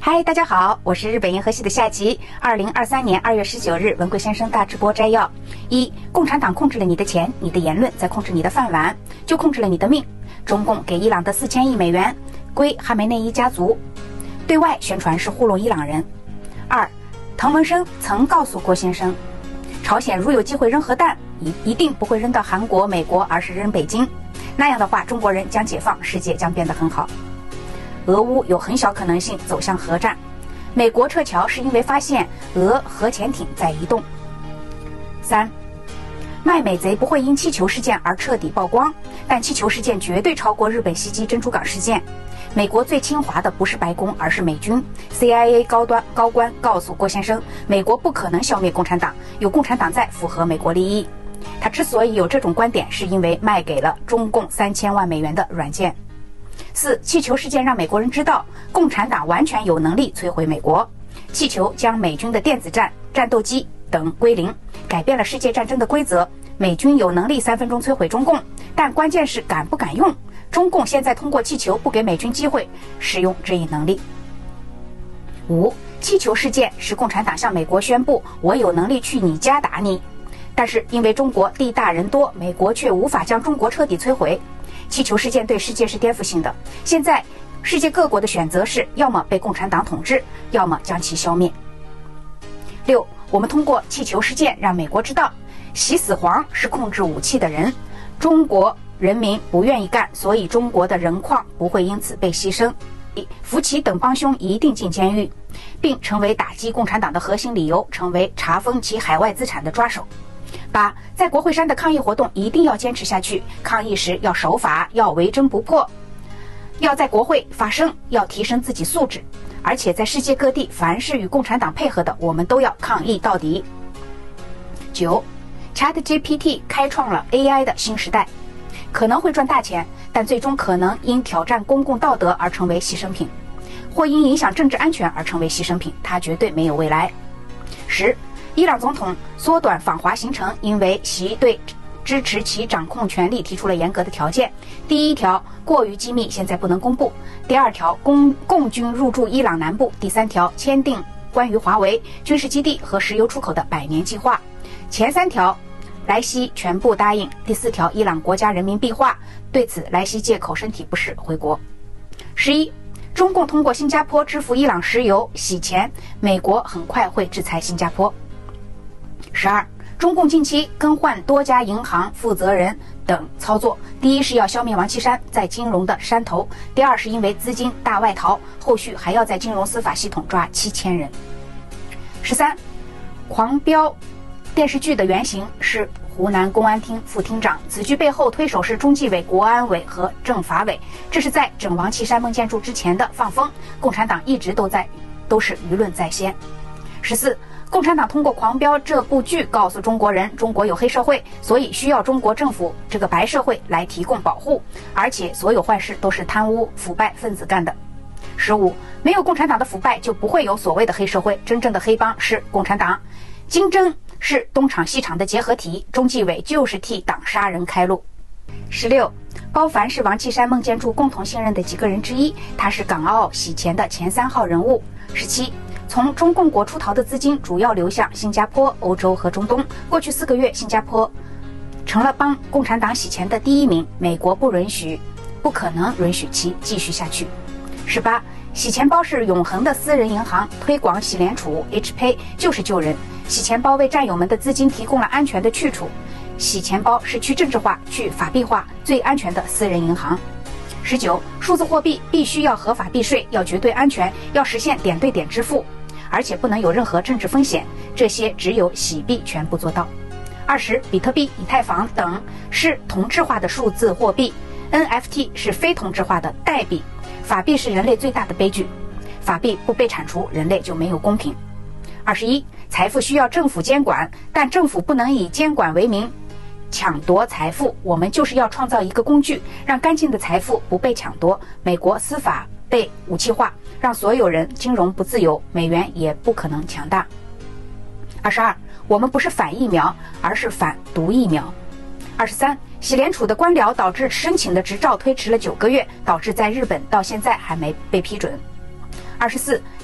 嗨，大家好，我是日本银河系的夏吉。2023年2月19日，文贵先生大直播摘要：一、共产党控制了你的钱，你的言论在控制你的饭碗，就控制了你的命。中共给伊朗的4000亿美元归哈梅内伊家族，对外宣传是糊弄伊朗人。二、滕文生曾告诉郭先生，朝鲜如有机会扔核弹，一定不会扔到韩国、美国，而是扔北京。那样的话，中国人将解放，世界将变得很好。俄乌有很小可能性走向核战，美国撤侨是因为发现俄核潜艇在移动。三、卖美贼不会因气球事件而彻底曝光，但气球事件绝对超过日本袭击珍珠港事件。美国最侵华的不是白宫，而是美军。CIA 高官告诉郭先生，美国不可能消灭共产党，有共产党在符合美国利益。他之所以有这种观点，是因为卖给了中共3000万美元的软件。四、气球事件让美国人知道，共产党完全有能力摧毁美国。气球将美军的电子战、战斗机等归零，改变了世界战争的规则。美军有能力3分钟摧毁中共，但关键是敢不敢用。中共现在通过气球不给美军机会使用这一能力。五、气球事件使共产党向美国宣布，我有能力去你家打你。但是因为中国地大人多，美国却无法将中国彻底摧毁。气球事件对世界是颠覆性的，现在世界各国的选择是要么被共产党统治，要么将其消灭。六、我们通过气球事件让美国知道，习死皇是控制武器的人，中国人民不愿意干，所以中国的人矿不会因此被牺牲。福奇等帮凶一定进监狱，并成为打击共产党的核心理由，成为查封其海外资产的抓手。八、在国会山的抗议活动一定要坚持下去，抗议时要守法，要为真不破，要在国会发声，要提升自己素质，而且在世界各地，凡是与共产党配合的，我们都要抗议到底。九、ChatGPT 开创了 AI 的新时代，可能会赚大钱，但最终可能因挑战公共道德而成为牺牲品，或因影响政治安全而成为牺牲品，它绝对没有未来。10、伊朗总统缩短访华行程，因为其对支持其掌控权力提出了严格的条件。第一条，过于机密，现在不能公布；第二条，共军入驻伊朗南部；第三条，签订关于华为军事基地和石油出口的100年计划。前3条，莱西全部答应；第4条，伊朗国家人民币化。对此，莱西借口身体不适回国。11、中共通过新加坡支付伊朗石油洗钱，美国很快会制裁新加坡。12、中共近期更换多家银行负责人等操作，第一是要消灭王岐山在金融的山头，第二是因为资金大外逃，后续还要在金融司法系统抓7000人。13、狂飙电视剧的原型是湖南公安厅副厅长，此剧背后推手是中纪委、国安委和政法委，这是在整王岐山孟建柱之前的放风，共产党一直都是舆论在先。14、共产党通过《狂飙》这部剧告诉中国人，中国有黑社会，所以需要中国政府这个白社会来提供保护，而且所有坏事都是贪污腐败分子干的。15、没有共产党的腐败，就不会有所谓的黑社会，真正的黑帮是共产党，金针是东厂西厂的结合体，中纪委就是替党杀人开路。16、包凡是王岐山、孟建柱共同信任的几个人之一，他是港澳洗钱的前3号人物。17、从中共国出逃的资金主要流向新加坡、欧洲和中东。过去4个月，新加坡成了帮共产党洗钱的第1名，美国不可能允许其继续下去。18、洗钱包是永恒的私人银行，推广洗联储 HPay 就是救人。洗钱包为战友们的资金提供了安全的去处，洗钱包是去政治化、去法币化最安全的私人银行。19、数字货币必须要合法避税，要绝对安全，要实现点对点支付，而且不能有任何政治风险，这些只有洗币全部做到。20、比特币、以太坊等是同质化的数字货币， NFT 是非同质化的代币，法币是人类最大的悲剧，法币不被铲除，人类就没有公平。21、财富需要政府监管，但政府不能以监管为名抢夺财富，我们就是要创造一个工具，让干净的财富不被抢夺。美国司法被武器化，让所有人金融不自由，美元也不可能强大。22、我们不是反疫苗，而是反毒疫苗。23、洗联储的官僚导致申请的执照推迟了9个月，导致在日本到现在还没被批准。24、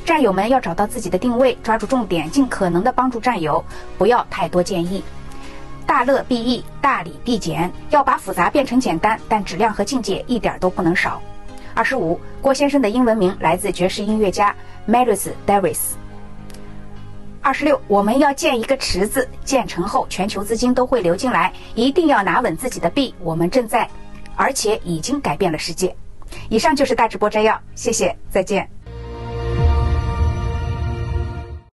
战友们要找到自己的定位，抓住重点，尽可能的帮助战友，不要太多建议。大乐必易，大礼必简，要把复杂变成简单，但质量和境界一点都不能少。25，郭先生的英文名来自爵士音乐家 Miles Davis。26，我们要建一个池子，建成后全球资金都会流进来，一定要拿稳自己的币，我们正在，而且已经改变了世界。以上就是大直播摘要，谢谢，再见。